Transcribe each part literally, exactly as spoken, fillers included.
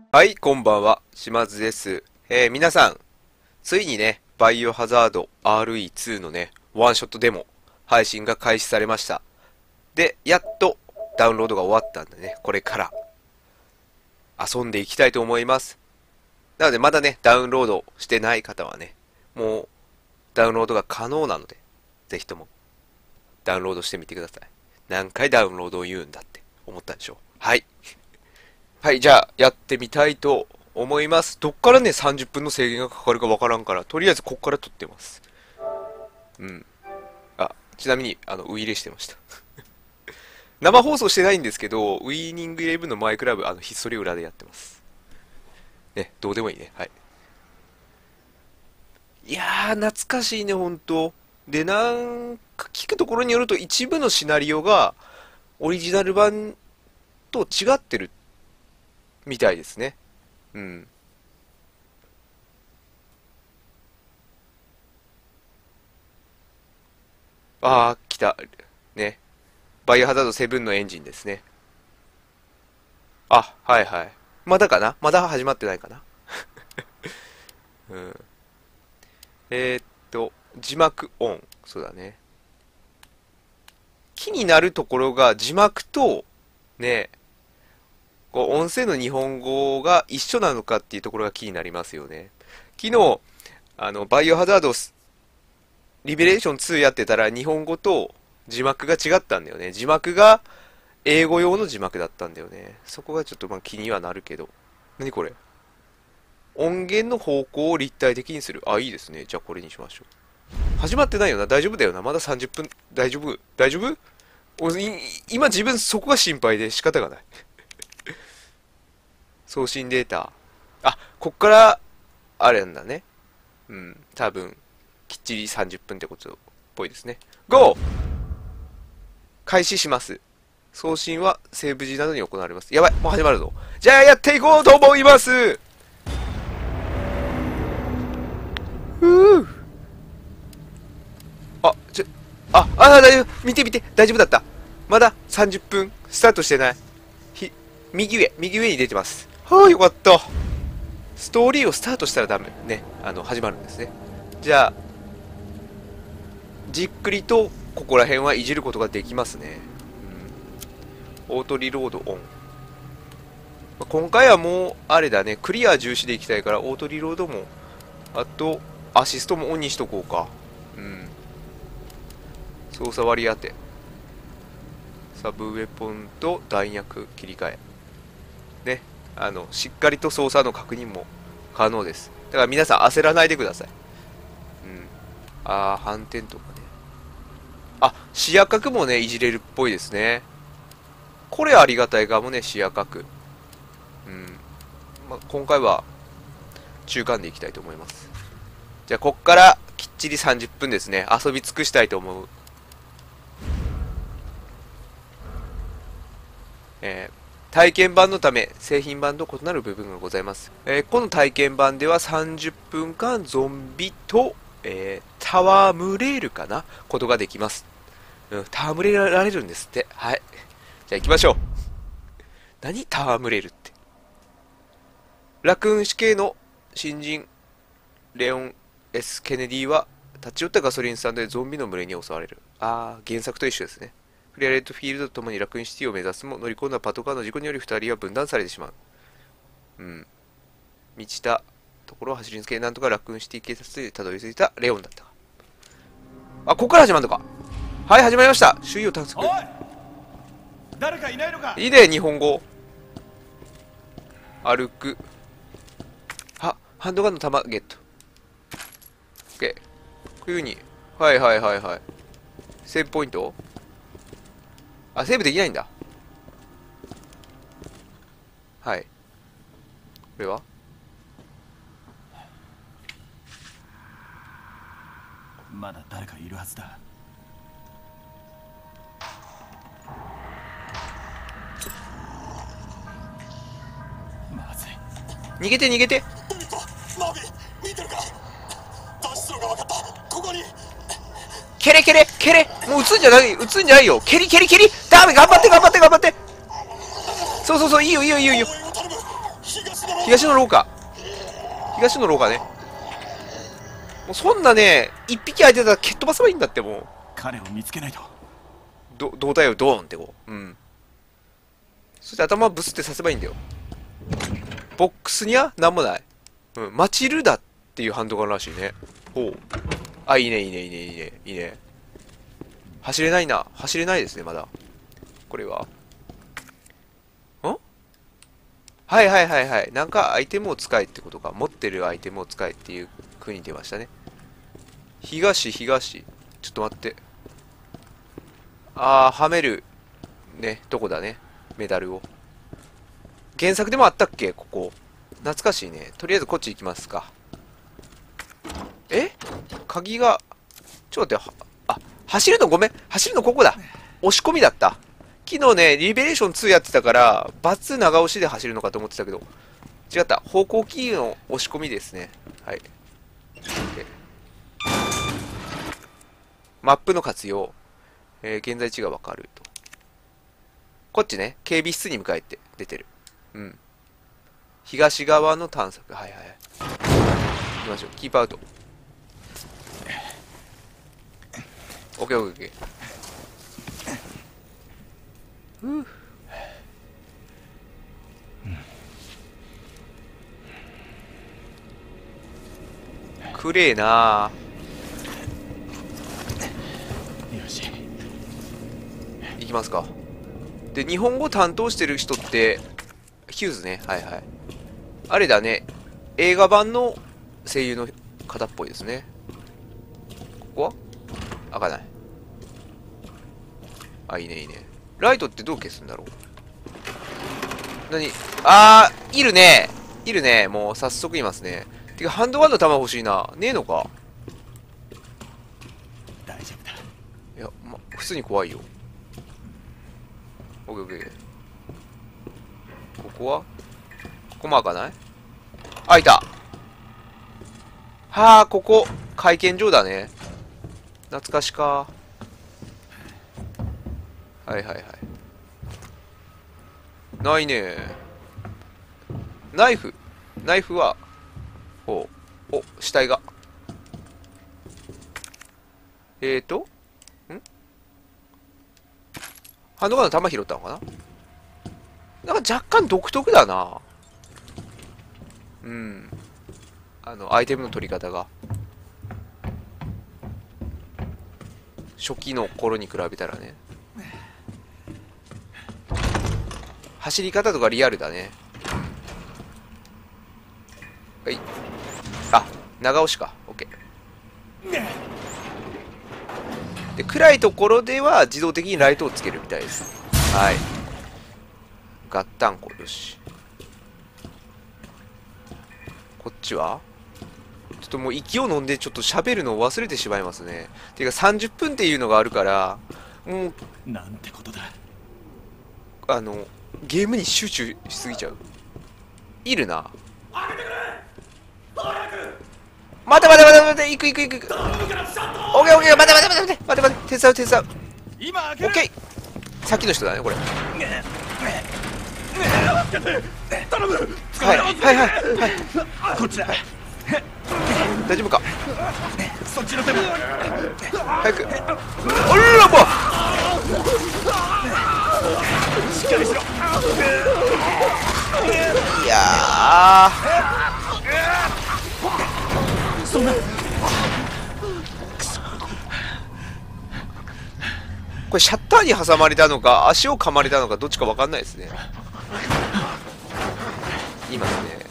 はい、こんばんは。島津です。えー、皆さん、ついにね、バイオハザード アールイーツー のね、ワンショットデモ、配信が開始されました。で、やっとダウンロードが終わったんでね、これから遊んでいきたいと思います。なので、まだね、ダウンロードしてない方はね、もう、ダウンロードが可能なので、ぜひとも、ダウンロードしてみてください。何回ダウンロードを言うんだって思ったでしょう。はい。はい、じゃあ、やってみたいと思います。どっからね、さんじゅっぷんの制限がかかるかわからんから、とりあえずこっから撮ってます。うん。あ、ちなみに、あの、ウイイレしてました。生放送してないんですけど、ウイニングイレブンのマイクラブ、あの、ひっそり裏でやってます。ね、どうでもいいね。はい。いやー、懐かしいね、ほんと。で、なんか聞くところによると、一部のシナリオが、オリジナル版と違ってるみたいですね。うん。あー、来た。ね。バイオハザードセブンのエンジンですね。あ、はいはい。まだかなまだ始まってないかな。うん。えーっと、字幕オン。そうだね。気になるところが字幕と、ね、こう音声の日本語が一緒なのかっていうところが気になりますよね。昨日、あの、バイオハザードリベレーションツーやってたら日本語と字幕が違ったんだよね。字幕が英語用の字幕だったんだよね。そこがちょっとまあ気にはなるけど。何これ？音源の方向を立体的にする。あ、いいですね。じゃあこれにしましょう。始まってないよな。大丈夫だよな。まださんじゅっぷん。大丈夫大丈夫？おい今自分そこが心配で仕方がない。送信データ。あ、こっから、あれなんだね。うん。多分、きっちりさんじゅっぷんってことっぽいですね。ゴー開始します。送信はセーブ時などに行われます。やばい、もう始まるぞ。じゃあやっていこうと思います。ふう。あ、ちょ、あ、あ、大丈夫。見て見て。大丈夫だった。まださんじゅっぷん。スタートしてない。ひ、右上、右上に出てます。はあ、よかった。ストーリーをスタートしたらダメ。ね。あの、始まるんですね。じゃあ、じっくりと、ここら辺はいじることができますね。うん、オートリロードオン。今回はもう、あれだね、クリア重視でいきたいから、オートリロードも、あと、アシストもオンにしとこうか。うん。操作割り当て。サブウェポンと弾薬切り替え。ね。あの、しっかりと操作の確認も可能です。だから皆さん焦らないでください。うん。あー、反転とかね。あ、視野角もね、いじれるっぽいですね。これありがたいかもね、視野角。うん。まあ、今回は中間でいきたいと思います。じゃあ、こっからきっちりさんじゅっぷんですね。遊び尽くしたいと思う。えー体験版のため、製品版と異なる部分がございます。えーこの体験版ではさんじゅっぷんかんゾンビと、えー、戯れるかなことができます。うん、戯れられるんですって。はい。じゃあ行きましょう。何戯れるって。ラクーン死刑の新人、レオン・ S・ ケネディは、立ち寄ったガソリンスタンドでゾンビの群れに襲われる。あー、原作と一緒ですね。クリアレッドフィールドとともにラクーンシティを目指すも乗り込んだパトカーの事故によりふたりは分断されてしまう。うん。満ちたところを走り抜け、なんとかラクーンシティ警察でたどり着いたレオンだった。あ、ここから始まるのか。はい、始まりました。周囲を探索。 おい、誰かいないのか。 いいね、日本語。歩く。あ、ハンドガンの弾ゲット。オッケー。こういう風に。はいはいはいはい。セーブポイント。あ、セーブできないんだ。はい。これはまだ誰かいるはずだ。まずい。 逃げて逃げて。 マビー、見てるか。脱出路が分かった。ここに。 蹴れ蹴れ蹴れ。もう撃つんじゃない、撃つんじゃないよ。蹴り蹴り蹴り。ダメ、頑張って頑張って頑張って。そうそうそう、いいよいいよいいよいいよ。 東の廊下。東の廊下ね。もうそんなね、一匹相手だったら蹴っ飛ばせばいいんだって、もう。 彼を見つけないと。 ど、胴体をドーンってこう。うん。そして頭ブスってさせばいいんだよ。ボックスには何もない。うん。マチルダっていうハンドガンらしいね。ほう。あ、いいね、いいね、いいね、いいね、いいね。走れないな。走れないですね、まだ。これは。んはいはいはいはい。なんかアイテムを使えってことか。持ってるアイテムを使えっていう風に出ましたね。東、東。ちょっと待って。あー、はめる。ね、どこだね。メダルを。原作でもあったっけここ。懐かしいね。とりあえずこっち行きますか。え鍵が、ちょっと待って、あ、走るのごめん。走るのここだ。押し込みだった。昨日ね、リベレーションツーやってたから、バツ長押しで走るのかと思ってたけど、違った。方向キーの押し込みですね。はい。マップの活用。えー、現在地がわかると。こっちね、警備室に向かえって出てる。うん。東側の探索。はいはいはい。行きましょう。キープアウト。オッケーオッケーオッケー。ふぅ。くれえなよし。 行きますか。で、日本語担当してる人って、ヒューズね。はいはい。あれだね。映画版の声優の方っぽいですね。ここは開かない。あ、いいねいいね。ライトってどう消すんだろう。なにあー、いるね。いるね。もう早速いますね。てか、ハンドガンの弾欲しいな。ねえのか。 大丈夫だ。 いや、ま、普通に怖いよ。オッケーオッケー。ここはここも開かない？開いた。はあ、ここ、会見場だね。懐かしか。はいはいはい。ないね。ナイフ。ナイフは、ほう。お、死体が。えーと、んハンドガンの弾拾ったのかな。なんか若干独特だな。うん。あの、アイテムの取り方が。初期の頃に比べたらね。走り方とかリアルだね。はい。あ、長押しか。オッケー。で、暗いところでは自動的にライトをつけるみたいです。はい。ガッタンコ。よし。こっちはちょっともう息を飲んでちょっと喋るのを忘れてしまいますね。ていうかさんじゅっぷんっていうのがあるから、もう、 なんてことだ。 あの、ゲームに集中しすぎちゃう。いるな。待て待て待て待て、行く行く行く行く。オッケーオッケー、待て待て待て待て待て待て、手伝う手伝う。 今開ける。 オッケー。さっきの人だね、これ。 頼む。 はいはいはいはい。 こっちだ。 大丈夫か。 そっちの手も。 早く。おらば。 しっかりしろ。 いやー。 そんな。 これシャッターに挟まれたのか足を噛まれたのかどっちか分かんないですね。いますね。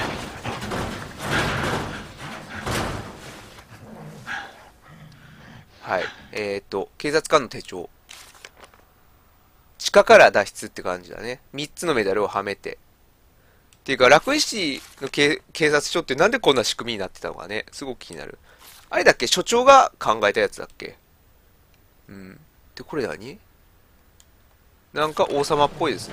はい。えー、っと警察官の手帳。地下から脱出って感じだね。みっつのメダルをはめて。っていうか、楽石の警察署ってなんでこんな仕組みになってたのかね。すごく気になる。あれだっけ、所長が考えたやつだっけ。うん。で、これ何？なんか王様っぽいですね。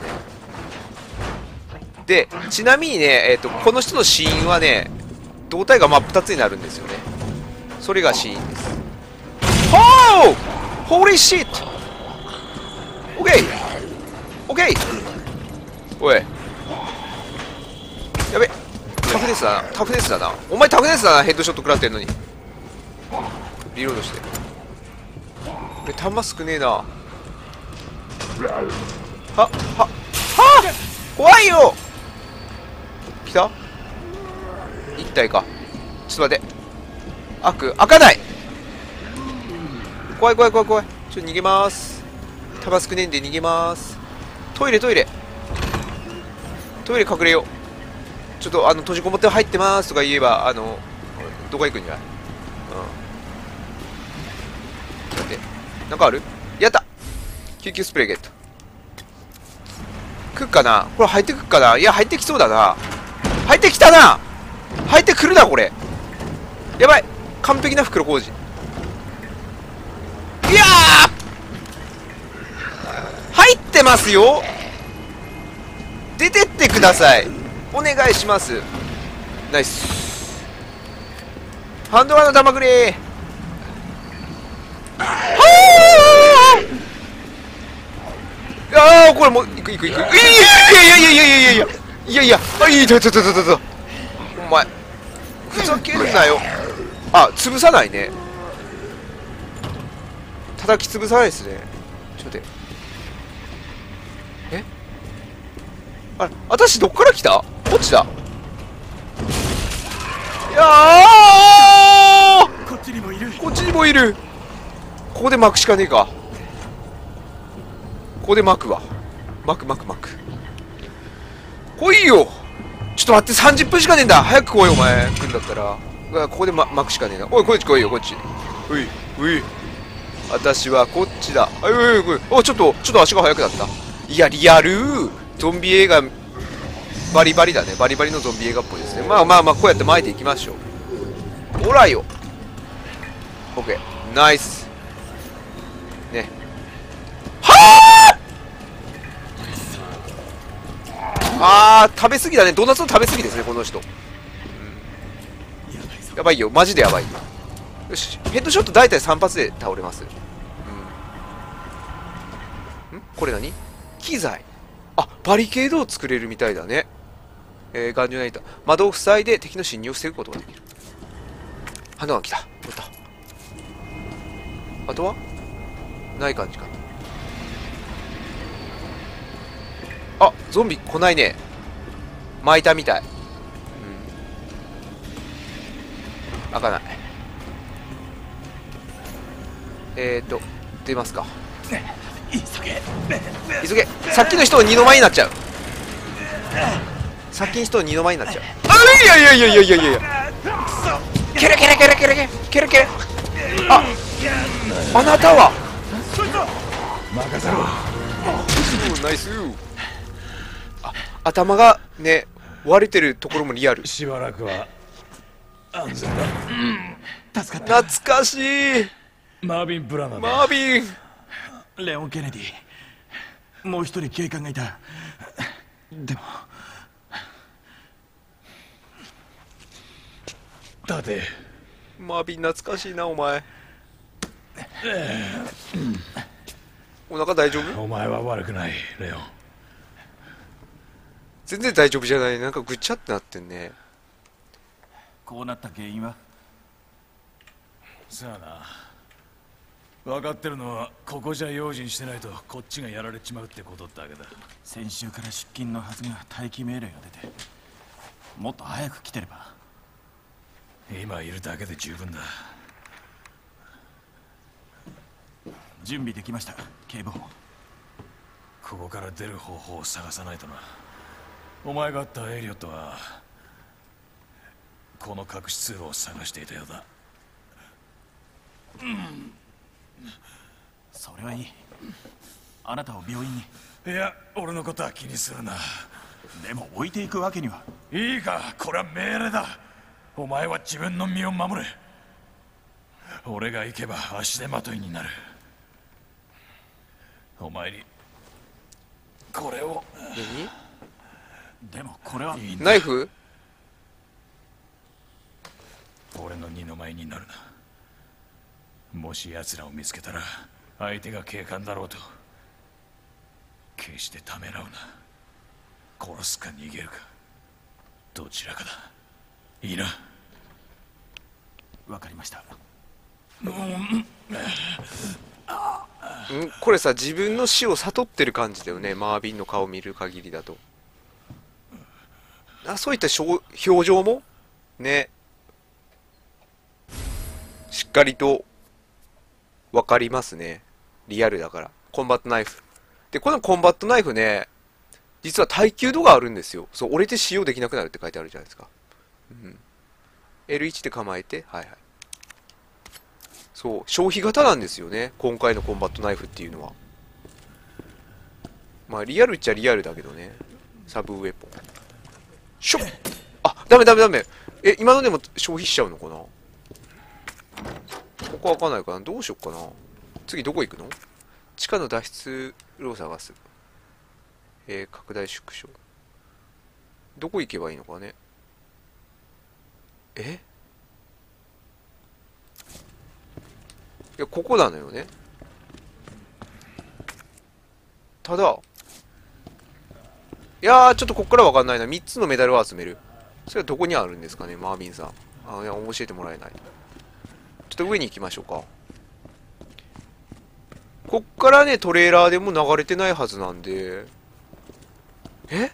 で、ちなみにね、えっと、この人の死因はね、胴体が真っ二つになるんですよね。それが死因です。ほー！ホーリーシット！オッケー！オッケー！おい。やべ。 フネスだな、タフネスだな。お前タフネスだな、ヘッドショット食らってんのに。リロードして。え、弾少ねえな。ははは怖いよ。来た一体か。ちょっと待って。開く開かない。怖い怖い怖い怖い。ちょっと逃げまーす。弾少ねえんで逃げまーす。トイレトイレトイレ隠れよう。ちょっとあの閉じこもって入ってまーすとか言えば、あのどこ行くんじゃない。うん待って、なんかある。やった。救急スプレーゲット。来っかなこれ。入ってくっかな。いや入ってきそうだな。入ってきたな。入ってくるなこれ。やばい、完璧な袋小路。いやー入ってますよ。出てってください。お願いします。ナイス。ハンドガンの弾くれー。はあ。ああこれもういくいくいく。いやいやいやいやいやいやいやいやいやいやあいいとととととと。お前ふざけんなよ。あ潰さないね。叩き潰さないですね。ちょっと待って。えあれ私どっから来た。こっちだ。いやーこっちにもいる。 こっちにもいる。ここで巻くしかねえか。ここで巻くわ。巻く巻く巻く。来いよ。ちょっと待って、さんじゅっぷんしかねえんだ。早く来いよお前来んだったら。うわここで、ま、巻くしかねえな。おいこっち来いよこっち。ういうい私はこっちだ。あいういういおちょっとちょっと足が速くなった。いやリアルゾンビ映画バリバリだね。バリバリのゾンビ映画っぽいですね。まあまあまあこうやって巻いていきましょう。ほらよ。 OK ナイスね。はああー食べ過ぎだね。ドーナツの食べ過ぎですねこの人、うん、やばいよマジでやばいよ。よしヘッドショット大体さん発で倒れます、うん、んこれ何機材。あバリケードを作れるみたいだね。えー、頑丈な板。窓を塞いで敵の侵入を防ぐことができる。ハンドガン来た。取った。あとはない感じか。あゾンビ来ないね。巻いたみたい。うん開かない。えーと出ますか。 急げ急げ。さっきの人の二の舞になっちゃう。さっきの人の二の舞になっちゃう。あいやいやいやいやいやいやいやケレケレケレケレケレケレケレ。ああなたは任せろ。 ナイス。あ頭がね割れてるところもリアル。 しばらくは安全だ。助かった。 懐かしい。 マービン・ブラナーだ。 マービン。 レオン・ケネディ。もう一人警官がいた。でも立て。 マービン懐かしいなお前。お腹大丈夫。 お前は悪くないレオン。 全然大丈夫じゃない。なんかぐちゃってなってんね。 こうなった原因は。さあな分かってるのはここじゃ用心してないとこっちがやられちまうってことだけだ。先週から出勤のはずが待機命令が出てもっと早く来てれば。今いるだけで十分だ。準備できました警部補。ここから出る方法を探さないとな。お前が会ったエリオットはこの隠し通路を探していたようだ。うん、それはいい。あなたを病院に。いや俺のことは気にするな。でも置いていくわけには。いいかこれは命令だ。お前は自分の身を守れ。俺が行けば足手まといになる。お前にこれを。 何でもこれはナイフ。 俺の二の舞になるな。もし奴らを見つけたら相手が警官だろうと決してためらうな。殺すか逃げるかどちらかだ。 いいな。わかりました。 んこれさ、自分の死を悟ってる感じだよね、マービンの顔を見る限りだと。あ、そういった表情もね、しっかりとわかりますね。リアルだから。コンバットナイフ。で、このコンバットナイフね、実は耐久度があるんですよ。そう、折れて使用できなくなるって書いてあるじゃないですか。うん。エルワン で構えて、はいはい。そう、消費型なんですよね。今回のコンバットナイフっていうのは。まあ、リアルっちゃリアルだけどね。サブウェポン。しょっあ、ダメダメダメ。え、今のでも消費しちゃうのかな。ここ開かないかな。どうしよっかな。次どこ行くの？地下の脱出路を探す。えー、拡大縮小。どこ行けばいいのかね。えいや、ここなのよね。ただ、いやー、ちょっとこっからわかんないな。みっつのメダルを集める。それはどこにあるんですかね、マービンさん。あ、いや、教えてもらえない。ちょっと上に行きましょうか。こっからね、トレーラーでも流れてないはずなんで。え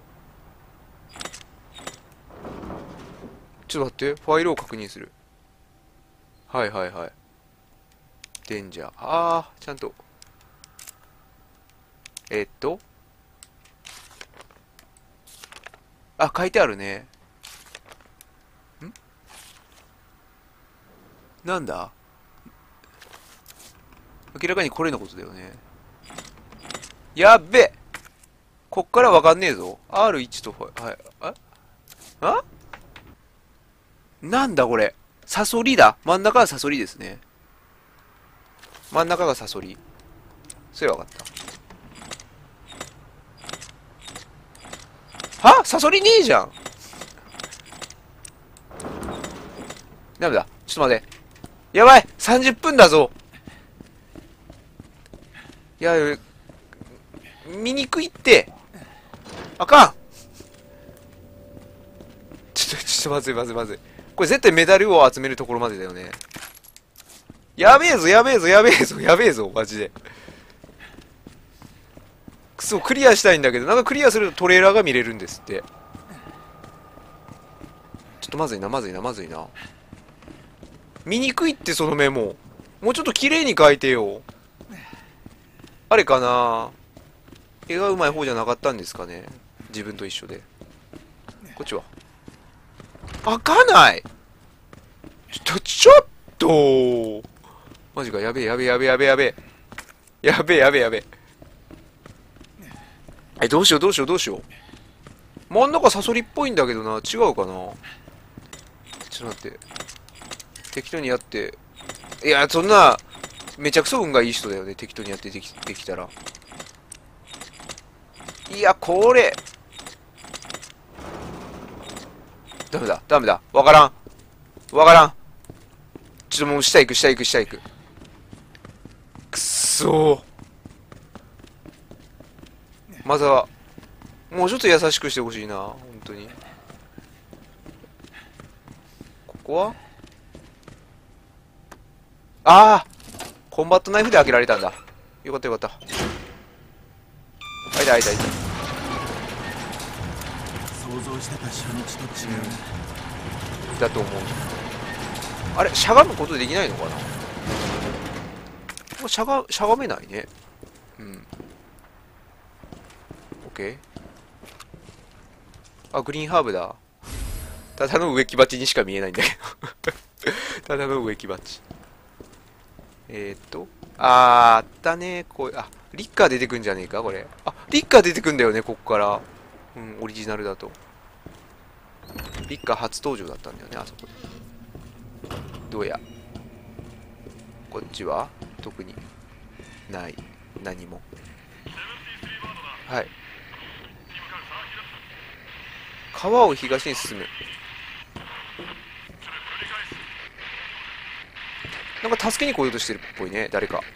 ちょっと待って、ファイルを確認する。はいはいはい。デンジャー。あー、ちゃんと。えー、っと。あ、書いてあるね。んなんだ明らかにこれのことだよね。やっべこっからわかんねえぞ。アールワン と、はい、ああなんだこれ。サソリだ。真ん中がサソリですね。真ん中がサソリ。それわかった。はサソリねえじゃん。ダメだ。ちょっと待って。やばい !さんじゅっぷんだぞ。いや、見にくいって。あかんちょっと、ちょっとまずいまずいまずい。これ絶対メダルを集めるところまでだよね。やべえぞ、やべえぞ、やべえぞ、やべえぞ、マジで。くそ、クリアしたいんだけど、なんかクリアするとトレーラーが見れるんですって。ちょっとまずいな、まずいな、まずいな。見にくいって、そのメモ。もうちょっと綺麗に書いてよ。あれかな絵がうまい方じゃなかったんですかね。自分と一緒で。こっちは。開かないちょっと、ちょっとマジか、やべえ、やべえ、やべえ、やべえ、やべえ。やべえ、やべえ、やべえ。え、どうしよう、どうしよう、どうしよう。真ん中サソリっぽいんだけどな。違うかなちょっと待って。適当にやって。いや、そんな、めちゃくそ運がいい人だよね。適当にやってでき、できたら。いや、これ。ダメだ、ダメだ。わからん。わからん。ちょっともう下行く、下行く、下行く。くっそー。まずは、もうちょっと優しくしてほしいな。本当に。ここはああコンバットナイフで開けられたんだ。よかったよかった。開いた開いた開いた。 想像してた初日と違う。 だと思う。あれしゃがむことできないのかな。もうしゃが、しゃがめないね。うん。オッケー。あ、グリーンハーブだ。ただの植木鉢にしか見えないんだけどただの植木鉢。えー、っと。あー、あったね。こう、あ、リッカー出てくんじゃねえか、これ。あ、リッカー出てくんだよね、こっから。うん、オリジナルだと。リッカー初登場だったんだよね、あそこで。どうや。こっちは特にない。何も。はい。川を東に進む。なんか助けに来ようとしてるっぽいね、誰か。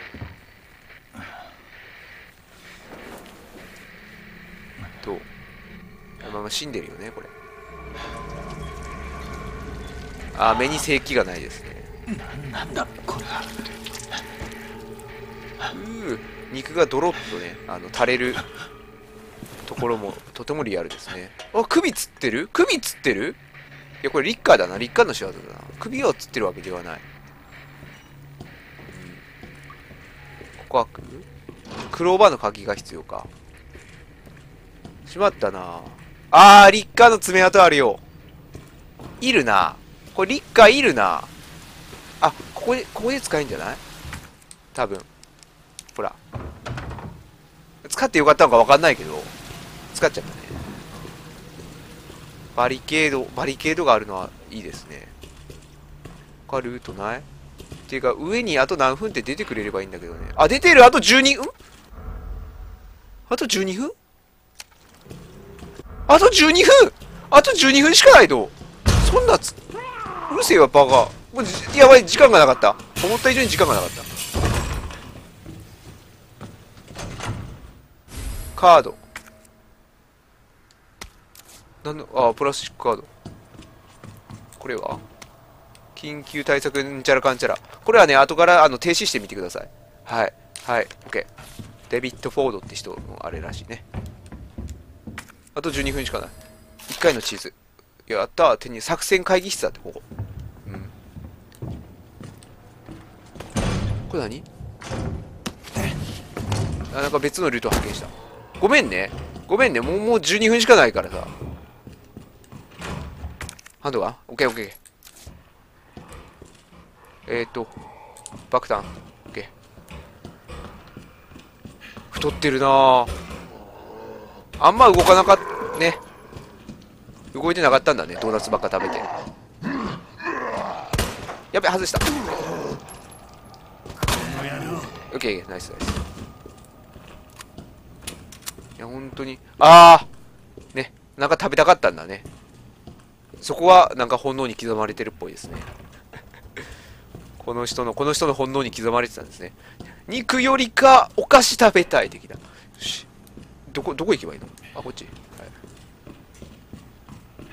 どうまあまあ死んでるよね、これ。 あー、目に正気がないですね。 なんだこれは。 うー、肉がドロッとね、あの垂れるところもとてもリアルですね。あ、首つってる首つってるいや、これリッカーだな。リッカーの仕業だな。首をつってるわけではない。うん、ここはクローバーの鍵が必要か。しまったな。あー、リッカーの爪痕あるよ。いるな。これリッカーいるな。あ、ここで、ここで使えんじゃない多分。ほら。使ってよかったのか分かんないけど、使っちゃったね。バリケード、バリケードがあるのはいいですね。他ルートないっていうか、上にあと何分って出てくれればいいんだけどね。あ、出てる。あとじゅうにふん、あとじゅうにふん、あとじゅうにふん、あとじゅうにふんしかないと。そんなつ、うるせえわ、バカ。もうじ、やばい、時間がなかった。思った以上に時間がなかった。カード。なんの、あ、プラスチックカード。これは緊急対策んちゃらかんちゃら。これはね、後からあの停止してみてください。はい。はい。OK。デビッド・フォードって人のあれらしいね。あとじゅうにふんしかない。いっかいの地図。やったー。手に作戦会議室だって、ここ。うん。これ何あ、なんか別のルート発見した。ごめんね。ごめんね。もう、もうじゅうにふんしかないからさ。ハンドガン？オッケーオッケー。えーと、爆弾。オッケー。太ってるなぁ。あんま動かなかった、ね。動いてなかったんだね。ドーナツばっか食べて。やべ、外した。オッケー、ナイスナイス。いや、本当に。あーね。なんか食べたかったんだね。そこはなんか本能に刻まれてるっぽいですね。この人の、この人の本能に刻まれてたんですね。肉よりかお菓子食べたい的な。よし。どこ、どこ行けばいいの？あ、こっち。はい。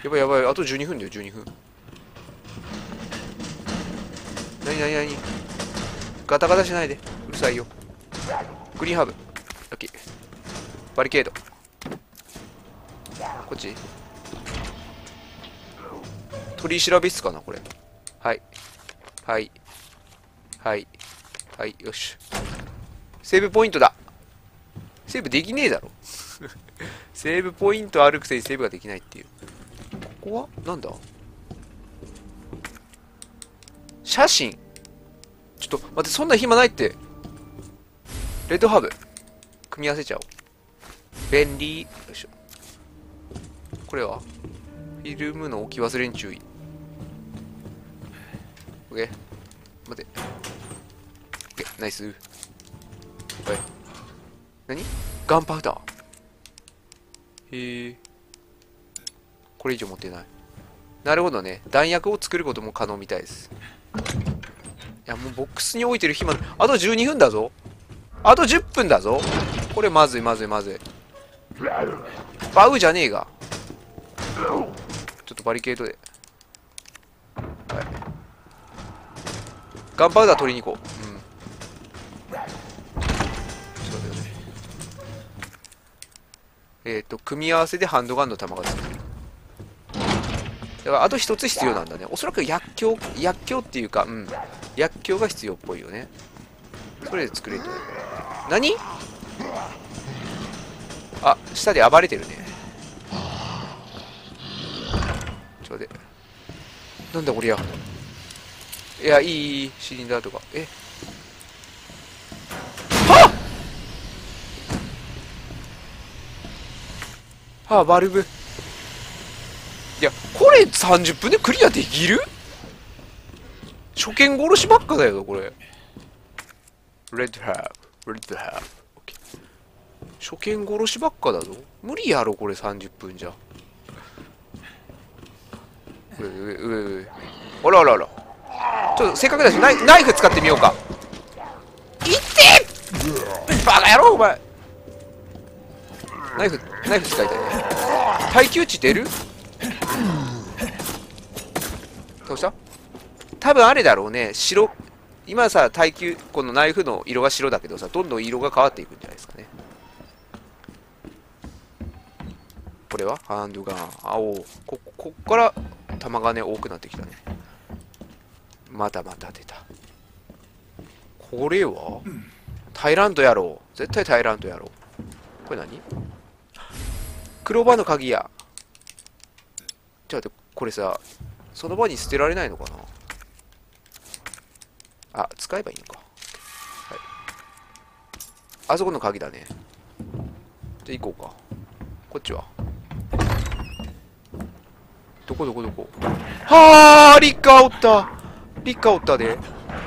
やばいやばい。あとじゅうにふんだよ、じゅうにふん。なになになに？ガタガタしないで。うるさいよ。グリーンハーブ。オッケー。バリケード。こっち？取り調べ室かなこれ。はい。はい。はい。はい。よし。セーブポイントだ。セーブできねえだろ。セーブポイントあるくせにセーブができないっていう。ここはなんだ写真。ちょっと待って、そんな暇ないって。レッドハーブ。組み合わせちゃおう。便利。よいしょ。これはフィルムの置き忘れに注意。オッケー。待って。オッケー。ナイス。はい。何？ガンパウダー。へえ。これ以上持ってない。なるほどね。弾薬を作ることも可能みたいです。いや、もうボックスに置いてる暇、あとじゅうにふんだぞ。あとじゅっぷんだぞ。これまずいまずいまずい。バウじゃねえが。ちょっとバリケードで。はい。ガンパウダー取りに行こう。うん。ちょっと待ってください。えっと、組み合わせでハンドガンの弾がつく。だからあと一つ必要なんだね。おそらく薬莢、薬莢っていうか、うん。薬莢が必要っぽいよね。それで作れると。何？あ、下で暴れてるね。ちょっと待って。なんだこりゃ。いや、いい、いい、シリンダーとか。えはっはあ、バルブ。いや、これさんじゅっぷんでクリアできる？初見殺しばっかだよ、これ。レッドハーブ、レッドハーブ。初見殺しばっかだぞ。無理やろ、これさんじゅっぷんじゃ。うえうえうえうえ。あらあらあら。ちょっとせっかくだしナイ、ナイフ使ってみようか。いってーバカ野郎お前。ナイフ、ナイフ使いたいね。耐久値出る？倒した？ 多分あれだろうね。白、今さ、耐久、このナイフの色が白だけどさ、どんどん色が変わっていくんじゃないですかね。これはハンドガン。青。こ、こっから弾がね、多くなってきたね。またまた出た。これはタイランドやろう。絶対タイランドやろう。これ何？クローバーの鍵や。ちょっと待って、これさ、その場に捨てられないのかな。あ、使えばいいのか。はい。あそこの鍵だね。じゃあ行こうか。こっちは。どこどこどこ。はあ、リッカーおった。リッカーおったで。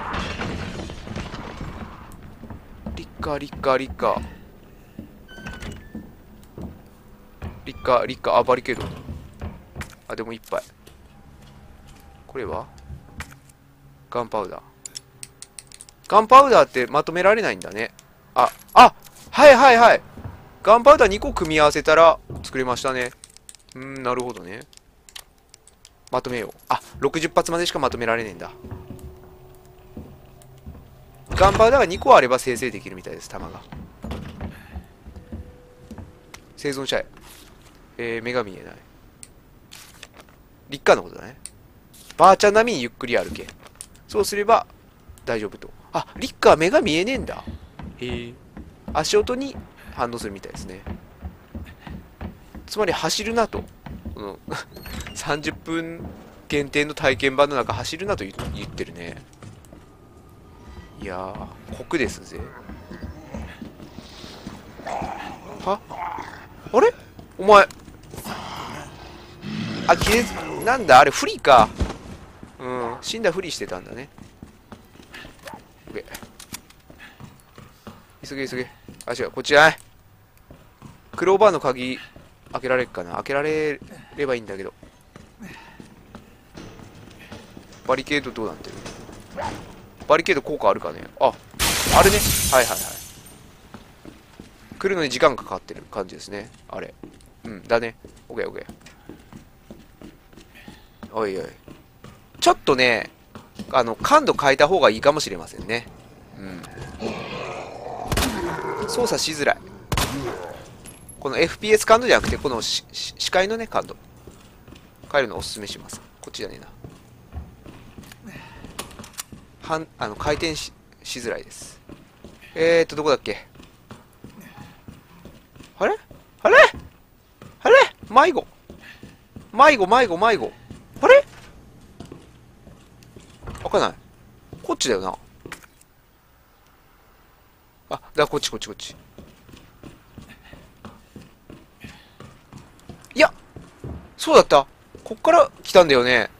リッカー、リッカー、リッカー。リッカー、リッカー、あ、バリケード。あ、でもいっぱい。これはガンパウダー。ガンパウダーってまとめられないんだね。あ、あ、はいはいはい。ガンパウダーにこ組み合わせたら作れましたね。うーん、なるほどね。まとめよう。あ、ろくじゅっ発までしかまとめられねえんだ。ガンパウダーがにこあれば生成できるみたいです、弾が。生存者へ。えー、目が見えない。リッカーのことだね。ばあちゃん並みにゆっくり歩け。そうすれば大丈夫と。あ、リッカー目が見えねえんだ。へえ。足音に反応するみたいですね。つまり走るなと。うん、さんじゅっぷん限定の体験版の中走るなと言ってるね。いやー、酷ですぜ。はあれお前。あ、気絶、なんだあれ、フリーか。うん、死んだふりしてたんだね。急げ急げ。あ、違う、こっちじゃない。クローバーの鍵開けられるかな。開けられればいいんだけど。バリケードどうなってる？バリケード効果あるかね。あ、あれね。はいはいはい。来るのに時間かかってる感じですね。あれ。うん、だね。オッケーオッケー。おいおい。ちょっとね、あの、感度変えた方がいいかもしれませんね。うん。操作しづらい。この エフピーエス 感度じゃなくて、このしし視界のね、感度。変えるのをおすすめします。こっちじゃねえな。はん、あの、回転し、しづらいです。えーっと、どこだっけ？あれあれあれ迷子。迷子、迷子、迷子。あれ開かない。こっちだよな。あ、だからこっちこっちこっち。いや、そうだった。こっから来たんだよね。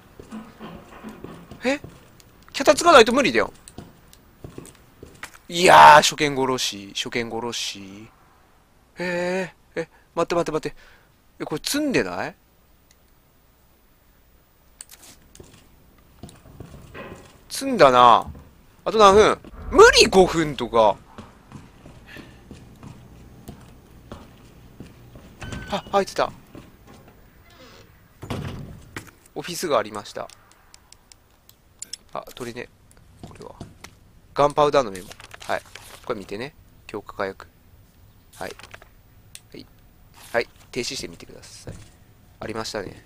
え？脚立がないと無理だよ。いやー、初見殺し、初見殺し。えー、え、待って待って待って。え、これ積んでない？積んだな。あと何分？無理ごふんとか。あ、入ってた。オフィスがありました。あ、鳥ね。これは。ガンパウダーのメモ。はい。これ見てね。強化火薬。はい。はい。はい。停止してみてください。ありましたね。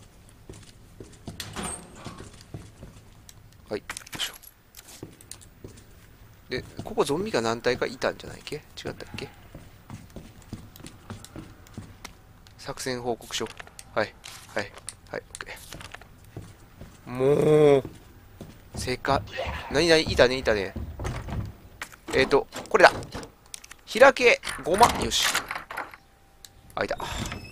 はい。よいしょ。で、ここゾンビが何体かいたんじゃないっけ？違ったっけ？作戦報告書。はい。はい。はい。OK。もう、正解。何々いたね、いたね。えっと、これだ。開け、ごま。よし。開いた。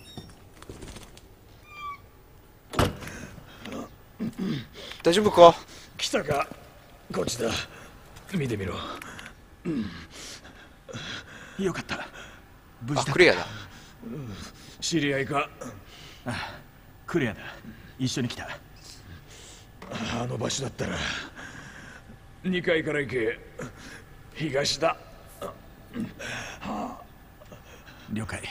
大丈夫か？ 来たか。こっちだ。見てみろ。うん、よかった。無事だ。 あ、クレアだ。 うん、知り合いか？ああ、クレアだ。一緒に来た。あの場所だったらにかいから行け。東だ。了解。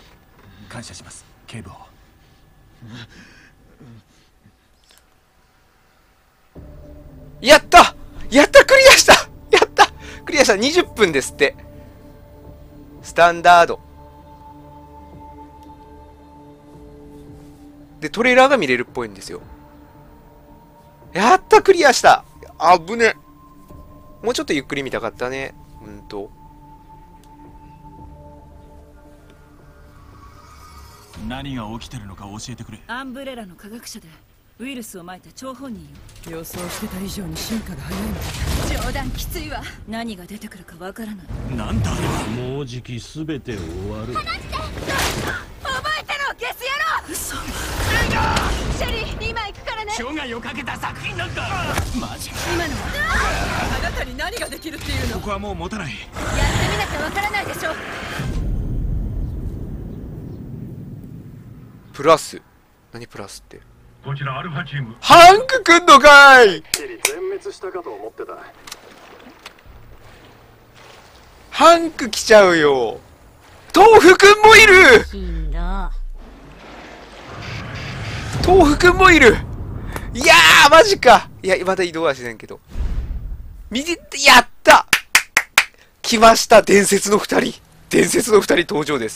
感謝します、警部補。 やったやったクリアしたやったクリアしたにじゅっぷんですって。スタンダード。で、トレーラーが見れるっぽいんですよ。やったクリアした。あぶね。もうちょっとゆっくり見たかったね。うんと。 何が起きてるのか教えてくれ。 アンブレラの科学者でウイルスをまいた張本人よ。予想してた以上に進化が早いのだ。冗談きついわ。何が出てくるかわからない。 なんだあれは。 もうじきすべて終わる。 覚えてろゲス野郎。嘘。シェリー今行くからね。 生涯をかけた作品なんだ。マジか。 今のはあなたに何ができるっていうの。 ここはもう持たない。 やってみなきゃわからないでしょ。 プラス何プラスって。 こちらアルファチーム。 ハンクくんのかい。 全滅したかと思ってた。 ハンク来ちゃうよ。豆腐くんもいる。 死んだ。 豆腐くんもいる。いやーマジか。いやまだ移動はしないけど。見てやった来ました伝説の二人。伝説の二人登場です。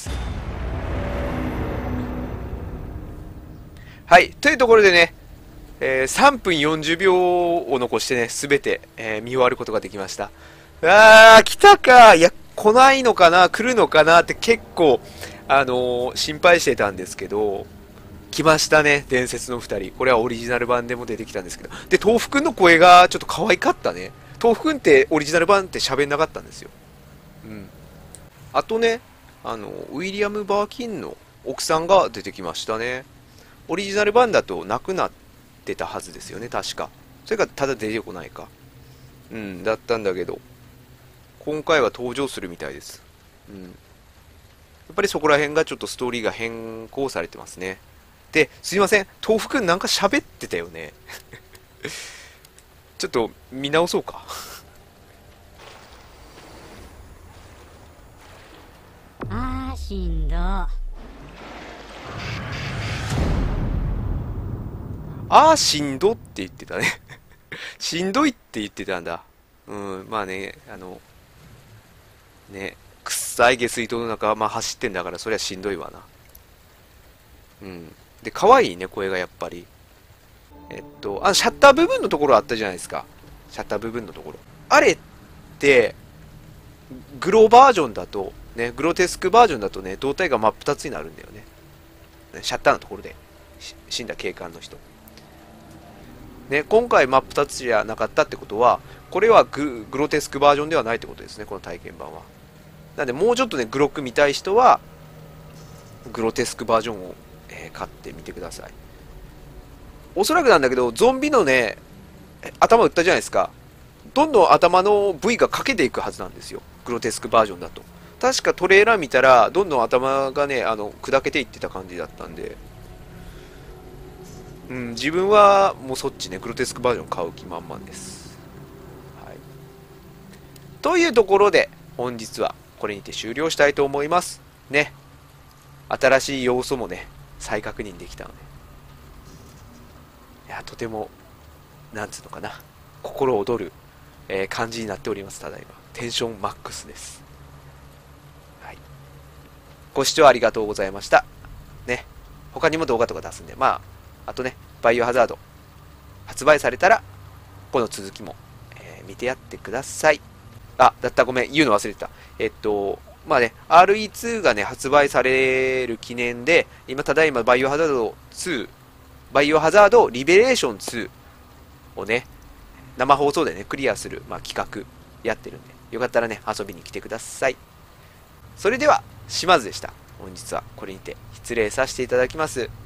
はい。というところでね、えー、さんぷんよんじゅうびょうを残してね、すべて、えー、見終わることができました。あー、来たか。いや、来ないのかな来るのかなって結構、あのー、心配してたんですけど、来ましたね、伝説の二人。これはオリジナル版でも出てきたんですけど。で、豆腐くんの声がちょっと可愛かったね。豆腐くんってオリジナル版って喋んなかったんですよ。うん。あとね、あの、ウィリアム・バーキンの奥さんが出てきましたね。オリジナル版だとなくなってたはずですよね、確か。それがただ出てこないか。うん、だったんだけど、今回は登場するみたいです。うん。やっぱりそこら辺がちょっとストーリーが変更されてますね。で、すいません、豆腐くんなんか喋ってたよね。ちょっと見直そうか。 あー死んだ。 あーしんどって言ってたね。しんどいって言ってたんだ。うん、まあね、あの、ね、臭い下水道の中、まあ走ってんだから、そりゃしんどいわな。うん。で、可愛いね、声がやっぱり。えっと、あの、シャッター部分のところあったじゃないですか。シャッター部分のところ。あれって、グロバージョンだと、ね、グロテスクバージョンだとね、胴体が真っ二つになるんだよね。シャッターのところで、死んだ警官の人。ね、今回真っ二つじゃなかったってことは、これは グ, グロテスクバージョンではないってことですね、この体験版は。なんで、もうちょっとね、グロく見たい人は、グロテスクバージョンを、えー、買ってみてください。おそらくなんだけど、ゾンビのね、頭打ったじゃないですか。どんどん頭の部位が欠けていくはずなんですよ。グロテスクバージョンだと。確かトレーラー見たら、どんどん頭がね、あの、砕けていってた感じだったんで、うん、自分はもうそっちね、グロテスクバージョン買う気満々です。はい。というところで、本日はこれにて終了したいと思います。ね。新しい要素もね、再確認できたので。いや、とても、なんつうのかな、心躍る、えー、感じになっております、ただいま。テンションマックスです。はい。ご視聴ありがとうございました。ね。他にも動画とか出すんで、まあ、あとね、バイオハザード、発売されたら、この続きも、えー、見てやってください。あ、だった、ごめん、言うの忘れてた。えっと、まあね、アールイーツー がね、発売される記念で、今、ただいま、バイオハザードツー、バイオハザードリベレーションツーをね、生放送でね、クリアする、まあ、企画、やってるんで、よかったらね、遊びに来てください。それでは、島津でした。本日はこれにて失礼させていただきます。